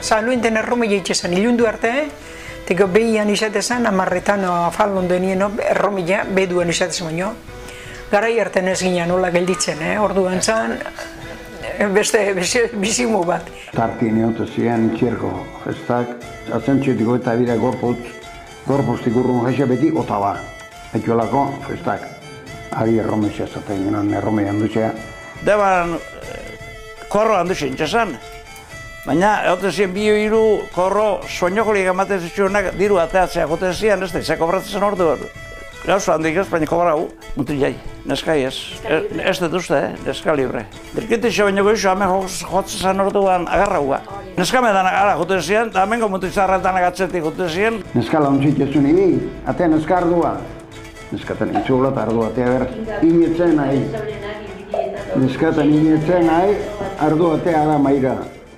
Zaluinten errome jaitxezan, ilundu arte, teko behian izatezan, amarretan afalon denien erromia, beduan izatezan baino. Garai arten ez ginen nola gelditzen, orduan zan, beste bizimu bat. Tarti neote ziren txerko festak, atzentxetiko eta bire gorpuztik urrun jaisa beti otaba. Etxolako festak, ari erromezia zaten ginen, erromea handuzea. Deban korro handuzien txasan, baina egote ziren bio hiru korro soñokolik ematen zitsuenak diru ateatzea gote ziren, ez da, izako bratzen ordu. Gauza handik ez, baina kobrau, mutilai, neskai ez. Ez dut uste, neska libre. Dirkitixo baino goizu, hemen jotzen orduan agarraua. Neska medan ara jote ziren, eta hemengo mutizarretan agatzetik jote ziren. Neska launtzik ez zuen, atea neska ardua. Neskaten itxugla eta ardua, atea ber, inetzen nahi. Neskaten inetzen nahi, ardua atea da maira.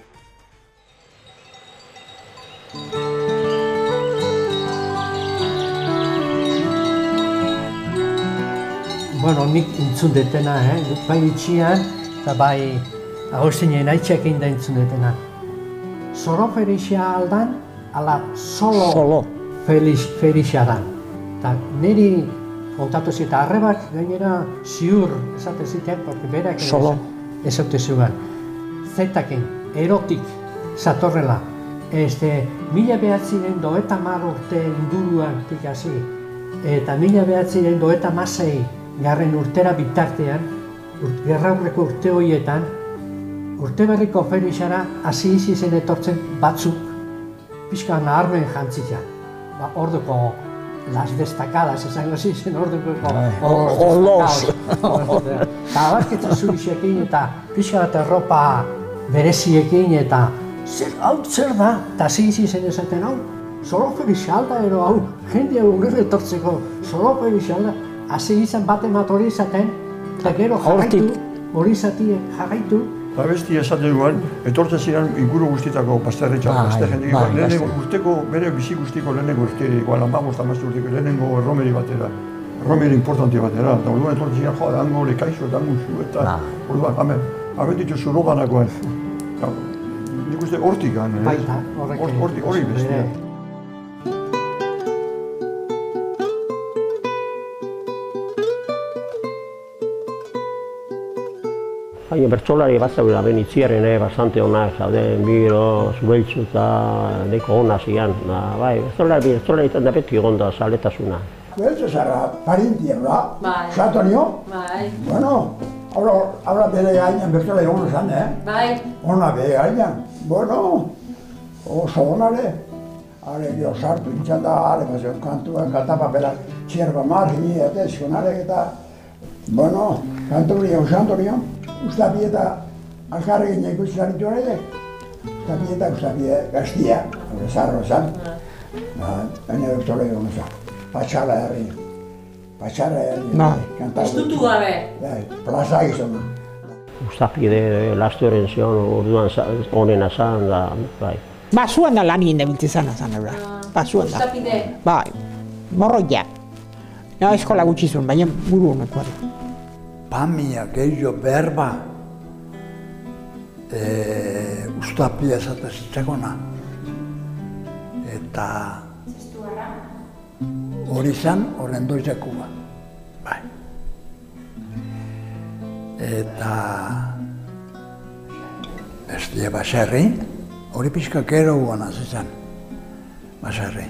Bueno, nik entzun detena, bai itxian, eta bai agostinen aitxak egin da entzun detena. Solo Felixia aldan, ala solo Felixia dan. Eta niri kontatu zita arrebak gainera ziur esate zitean, porque berak esate zuen. Zetaken, erotik, zatorrela. 1990 urte inguruan tikasi, eta 1996 garren urtera bitartean, gerraurreko urte horietan, urte berriko Felixara hasi zen etortzen batzuk pixka naharmen jantzia. Orduko las destacadas, esango zen orduko Olos! Eta abarketzen zurixekin eta pixka bat erropa bereziekin eta hau zer da, eta hasi zen esaten hau, solo Felixia alda ero hau, jende hau gero etortzeko, solo Felixia alda, hasi izan bat emat hori izaten, eta gero jarraitu, hori izatien jarraitu. Besti esaten duen, etortzen ziren inguru guztietako pasterretxak, beste jendik. Lehenengo urteko, bere bizi guztiko lehenengo urteri, amabos tamazte urteko lehenengo erromeri batera. Erromeri importanti batera, eta orduan etortzen ziren, joa, dango lekaixo, dango zu, eta orduan, hamen, abenditxo zuroganakoan. Nik uste hortikan, hori bestia. Baina bertsolari bat zaudela, ben itziaren bastante onak, zauden biro, zubeltzu eta neko ona zian. Bai, bertsolari eta beti egonda zaletasuna. Beltzu zara, parintien, da? Bai. Satonio? Bai. Bueno, ahora bere gainan bertsolari ona zan, Bai. Ona bere gainan. Bueno, oso onare. Hare, gero sartu intxan da, hare, kantuan, kantapapela, txerba margini, eta eskonarek eta... Bueno, kantu hori eusantorio. Ustapi eta alkarrekin ikusi zaritu horretek. Ustapi eta ustapi gaztia, zarro zan. Baina bertole egon zan. Patxarra herri. Patxarra herri. Estutu gabe. Plaza gizona. Ustapi de lastoren zion, orduan onena zan da, bai. Basuan da lan egin dabiltze zan eura. Basuan da. Ustapi de? Bai, morroia. Eskola gutxi zuen, baina buru honekoa. Pamia, gehiago berba, ustapia esate zitzakona. Eta hori zan, horren doizekua. Bai. Eta bestia baserri, hori pixka gero guana zizan, baserri.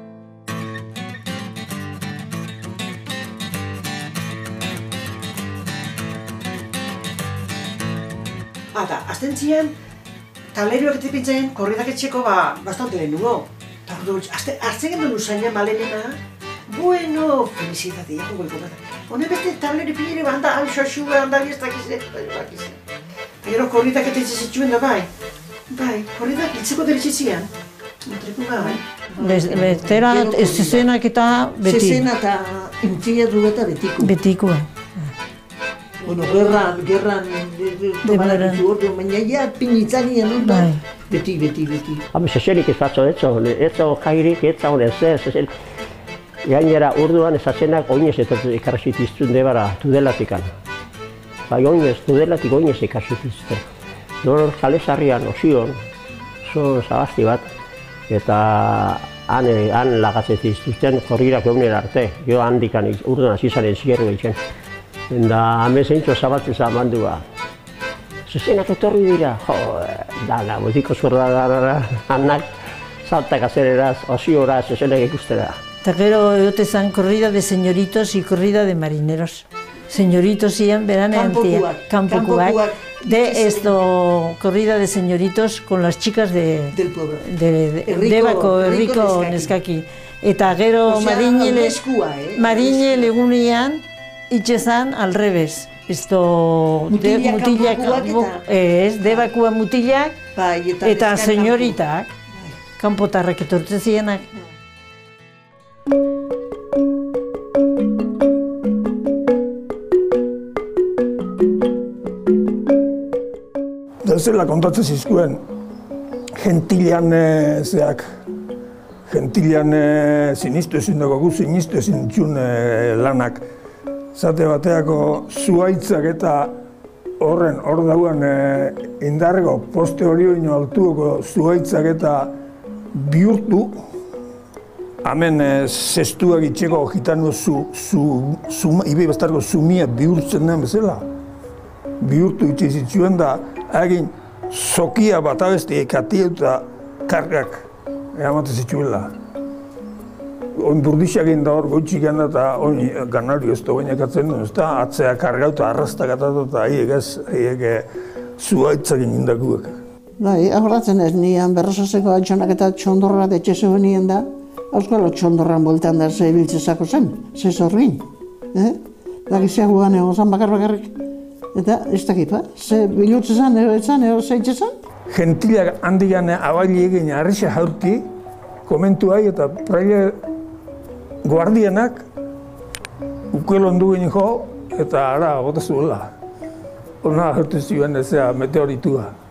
Eta, azten ziren, taleroak etipintzen, korridak etxeko bastante lehen nugo. Eta, hartzen gendu nuzainan balenena, bueno, felicitatia, goiko bat. Hone beste taleri pire banda, xoxu, handa biestak izan, bakizen. Eta gero korridak etitze zituen da bai. Bai, korridak iltzeko deritzizian. Entreku bai. Bestera, zezenak eta beti. Zezena eta intzia dugeta betiko. Betiko. Bueno, gerran, tomara ditu ordu, baina ja pinitzanien ondan, beti. Habe, zezenik ez batzo etzo jairik, etza honen zez, gainera urduan ezazenak oinez ekarrizit iztun debara tudelatikan. Bai, oinez, tudelatik oinez ekarrizit iztun. Nor jalezarrian, osion, zabazti bat, eta han lagatzen zituzten korrirak egunera arte, jo handikan urduan hasi zaren zierru egiten. Eta hemen zeintzo zabatzen zamandua. Zuzenak etorri dira, dana, botiko zurra da, hannak, saltak azereraz, osioraz, zuzenak ikustera. Eta gero egote zan corrida de señoritos y corrida de marineros. Señoritos ian beranean kanpokuak. De esto, corrida de señoritos con las chicas del pueblo. Debako herriko neskaki. Eta gero marine legunian itxezan al revés. Esto mutilak, debakua mutilak eta señoritak, kanpotarrak etortzen zienak. Zela kontatzen zizkuen, gentilean sinistu ezin dugu, gu sinistu ezin txun lanak. Zate bateako zuaitzak eta hor dauan indarreko poste hori oino altuoko zuaitzak eta bihurtu, hemen zestuak itxeko gitano ibe bastarko zumia bihurtzen den bezala. Bihurtu itxizitxuen da, egin zokia bat abesti ekatia eta kargak eramate zitxuela. Oin burdixak egin da hor goitxik gana eta oin ganario ez da oin ekatzen duen, ez da atzea kargau eta arrastak eta haiek zuaitzak indakuak. Bai, akordatzen ez nian berrosazeko altxonak eta txondorra detxe zuen nien da, auskalo txondorran boltan da ze biltzezako zen, ze zorrin. Dagizia guan egon zan bakarrik. Eta ez dakipa, ze bilutze zan, ero zeitze zan? Gentilak handian abaili egin arrixa jaurti, komentu hai eta praile guardianak ukelon duen jo eta ara gote zuela. Hona jaurti zuen ezea meteoritua.